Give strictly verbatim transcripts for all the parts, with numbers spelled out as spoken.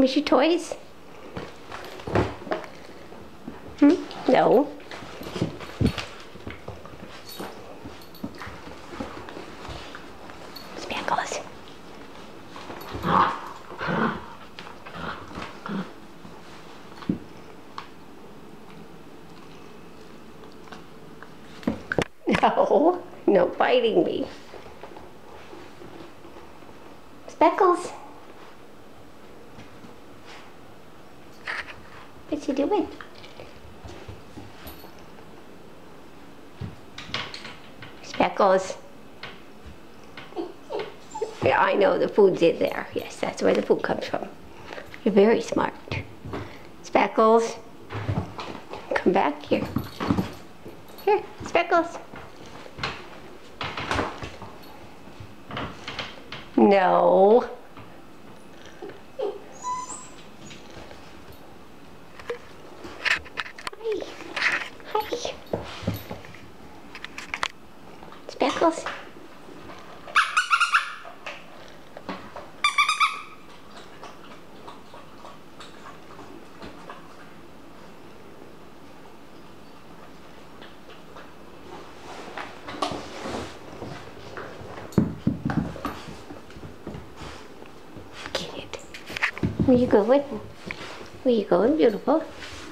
Miss your toys? Hmm? No. Speckles. No, no biting me. Speckles. What's he doing? Speckles. Yeah, I know the food's in there. Yes, that's where the food comes from. You're very smart. Speckles. Come back here. Here, Speckles. No. Hi. Hi. Speckles. Get it. Where you going? Where you going, beautiful?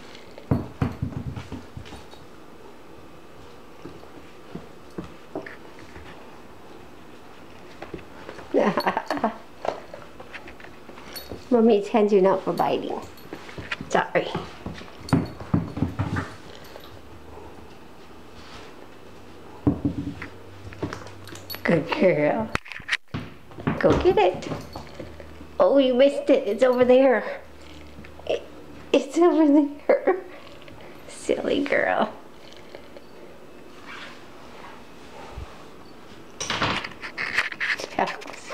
Mommy's hands are not for biting. Sorry. Good girl. Go get it. Oh, you missed it. It's over there. It, it's over there. Silly girl. Speckles.